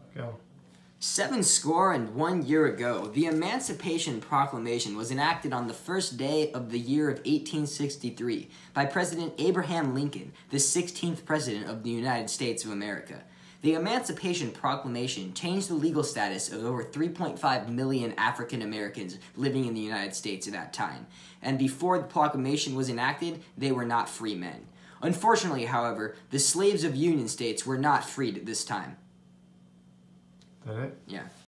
Go. 71 years ago, the Emancipation Proclamation was enacted on the first day of the year of 1863 by President Abraham Lincoln, the 16th President of the United States of America. The Emancipation Proclamation changed the legal status of over 3.5 million African Americans living in the United States at that time, and before the proclamation was enacted, they were not free men. Unfortunately, however, the slaves of Union states were not freed at this time. That it? Yeah.